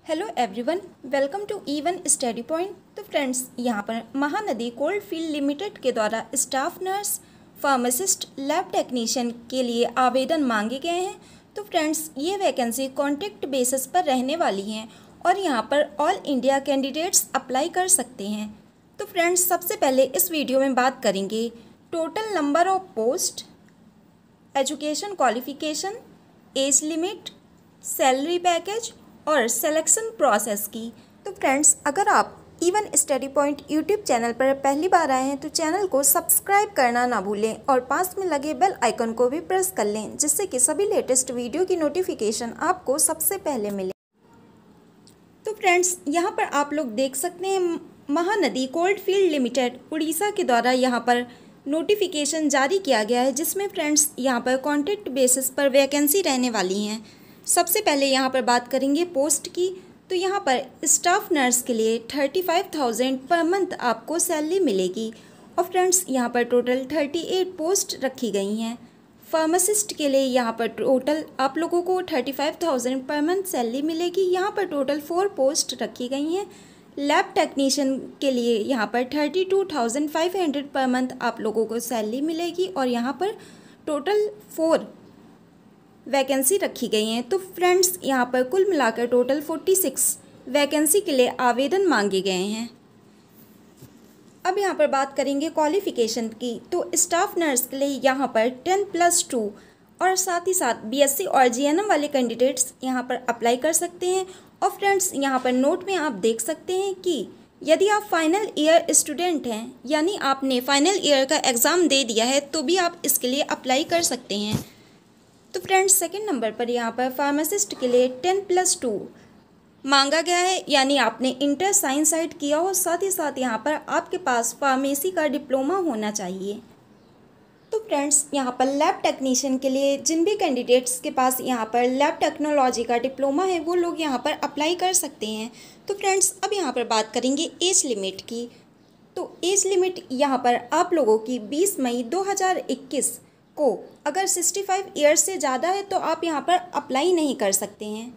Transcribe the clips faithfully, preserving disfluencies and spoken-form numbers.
Hello everyone, welcome to even study point. तो friends, यहाँ पर महानदी कोल्ड फील्ड लिमिटेड के द्वारा staff nurse, pharmacist, lab technician के लिए आवेदन मांगे गए हैं। तो फ्रेंड्स, ये वैकेंसी कॉन्ट्रैक्ट बेसिस पर रहने वाली हैं और यहाँ पर ऑल इंडिया कैंडिडेट्स अप्लाई कर सकते हैं। तो फ्रेंड्स, सबसे पहले इस वीडियो में बात करेंगे total number of post, education qualification, age limit, salary package और सिलेक्शन प्रोसेस की। तो फ्रेंड्स, अगर आप even study point YouTube channel पर पहली बार आए हैं तो चैनल को सब्सक्राइब करना ना भूलें और पास में लगे बेल आइकन को भी प्रेस कर लें, जिससे कि सभी लेटेस्ट वीडियो की नोटिफिकेशन आपको सबसे पहले मिले। तो फ्रेंड्स, यहाँ पर आप लोग देख सकते हैं Mahanadi coal field limited Orissa के द्वारा यहाँ पर नोटिफिकेशन जारी किया गया है, जिसमें फ्रेंड्स यहाँ पर कॉन्ट्रैक्ट बेसिस पर वैकेंसी रहने वाली हैं। सबसे पहले यहाँ पर बात करेंगे पोस्ट की। तो यहाँ पर स्टाफ नर्स के लिए thirty five thousand per month आपको सैलरी मिलेगी और फ्रेंड्स यहाँ पर टोटल थर्टी एट पोस्ट रखी गई हैं। फार्मासिस्ट के लिए यहाँ पर टोटल आप लोगों को thirty five thousand per month salary मिलेगी। यहाँ पर टोटल फोर पोस्ट रखी गई हैं। लैब टेक्नीशियन के लिए यहाँ पर thirty two thousand five hundred per month आप लोगों को सैलरी मिलेगी और यहाँ पर टोटल फोर वैकेंसी रखी गई हैं। तो फ्रेंड्स, यहाँ पर कुल मिलाकर टोटल फोर्टी सिक्स वैकेंसी के लिए आवेदन मांगे गए हैं। अब यहाँ पर बात करेंगे क्वालिफ़िकेशन की। तो स्टाफ नर्स के लिए यहाँ पर टेन प्लस टू और साथ ही साथ बीएससी और जीएनएम वाले कैंडिडेट्स यहाँ पर अप्लाई कर सकते हैं। और फ्रेंड्स, यहाँ पर नोट में आप देख सकते हैं कि यदि आप फाइनल ईयर स्टूडेंट हैं, यानी आपने फाइनल ईयर का एग्ज़ाम दे दिया है, तो भी आप इसके लिए अप्लाई कर सकते हैं। तो फ्रेंड्स, सेकंड नंबर पर यहाँ पर फार्मासिस्ट के लिए टेन प्लस टू मांगा गया है, यानी आपने इंटर साइंस साइड किया हो, साथ ही साथ यहाँ पर आपके पास फार्मेसी का डिप्लोमा होना चाहिए। तो फ्रेंड्स, यहाँ पर लैब टेक्नीशियन के लिए जिन भी कैंडिडेट्स के पास यहाँ पर लैब टेक्नोलॉजी का डिप्लोमा है, वो लोग यहाँ पर अप्लाई कर सकते हैं। तो फ्रेंड्स, अब यहाँ पर बात करेंगे एज लिमिट की। तो एज लिमिट यहाँ पर आप लोगों की बीस मई दो हज़ार इक्कीस को अगर सिक्सटी फाइव ईयर्स से ज़्यादा है तो आप यहाँ पर अप्लाई नहीं कर सकते हैं।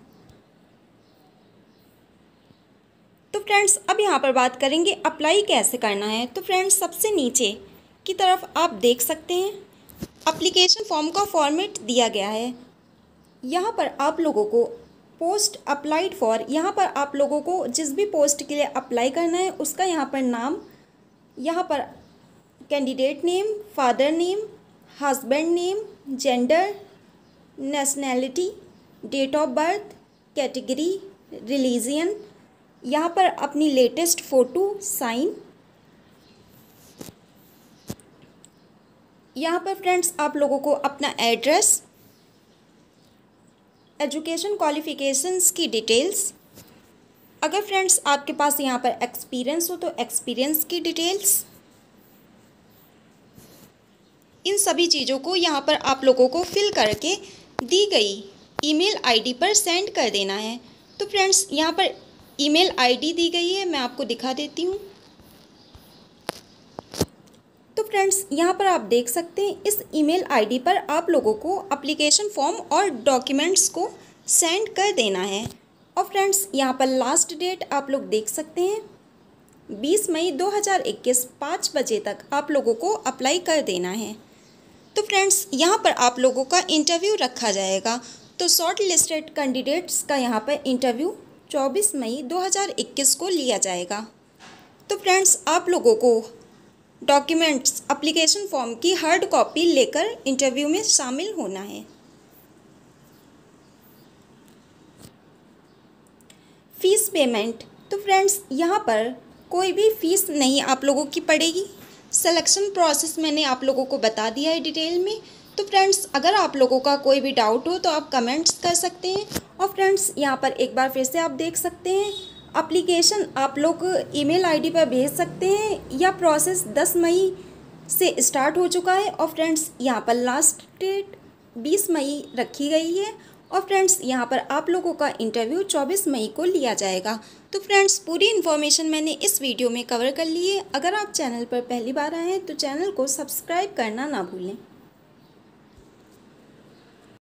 तो फ्रेंड्स, अब यहाँ पर बात करेंगे अप्लाई कैसे करना है। तो फ्रेंड्स, सबसे नीचे की तरफ आप देख सकते हैं एप्लीकेशन फॉर्म का फॉर्मेट दिया गया है। यहाँ पर आप लोगों को पोस्ट अप्लाइड फॉर, यहाँ पर आप लोगों को जिस भी पोस्ट के लिए अप्लाई करना है उसका यहाँ पर नाम, यहाँ पर candidate name, father name, husband name, gender, nationality, date of birth, category, religion, यहाँ पर अपनी लेटेस्ट फ़ोटो साइन। यहाँ पर फ्रेंड्स, आप लोगों को अपना एड्रेस, एजुकेशन क्वालिफ़िकेशंस की डिटेल्स, अगर फ्रेंड्स आपके पास यहाँ पर एक्सपीरियंस हो तो एक्सपीरियंस की डिटेल्स, इन सभी चीज़ों को यहाँ पर आप लोगों को फिल करके दी गई ईमेल आईडी पर सेंड कर देना है। तो फ्रेंड्स, यहाँ पर ईमेल आईडी दी गई है, मैं आपको दिखा देती हूँ। तो फ्रेंड्स, यहाँ पर आप देख सकते हैं इस ईमेल आईडी पर आप लोगों को एप्लीकेशन फॉर्म और डॉक्यूमेंट्स को सेंड कर देना है। और फ्रेंड्स, यहाँ पर लास्ट डेट आप लोग देख सकते हैं बीस मई दो हज़ार इक्कीस पाँच बजे तक आप लोगों को अप्लाई कर देना है। तो फ्रेंड्स, यहाँ पर आप लोगों का इंटरव्यू रखा जाएगा। तो शॉर्ट लिस्टेड कैंडिडेट्स का यहाँ पर इंटरव्यू चौबीस मई दो हज़ार इक्कीस को लिया जाएगा। तो फ्रेंड्स, आप लोगों को डॉक्यूमेंट्स एप्लीकेशन फॉर्म की हार्ड कॉपी लेकर इंटरव्यू में शामिल होना है। Fees payment. तो फ्रेंड्स, यहाँ पर कोई भी फ़ीस नहीं आप लोगों की पड़ेगी। सिलेक्शन प्रोसेस मैंने आप लोगों को बता दिया है डिटेल में। तो फ्रेंड्स, अगर आप लोगों का कोई भी डाउट हो तो आप कमेंट्स कर सकते हैं। और फ्रेंड्स, यहाँ पर एक बार फिर से आप देख सकते हैं एप्लीकेशन आप लोग ईमेल आईडी पर भेज सकते हैं। यह प्रोसेस दस मई से स्टार्ट हो चुका है और फ्रेंड्स, यहाँ पर लास्ट डेट बीस मई रखी गई है। और फ्रेंड्स, यहाँ पर आप लोगों का इंटरव्यू चौबीस मई को लिया जाएगा। तो फ्रेंड्स, पूरी इन्फॉर्मेशन मैंने इस वीडियो में कवर कर ली है। अगर आप चैनल पर पहली बार आए हैं तो चैनल को सब्सक्राइब करना ना भूलें।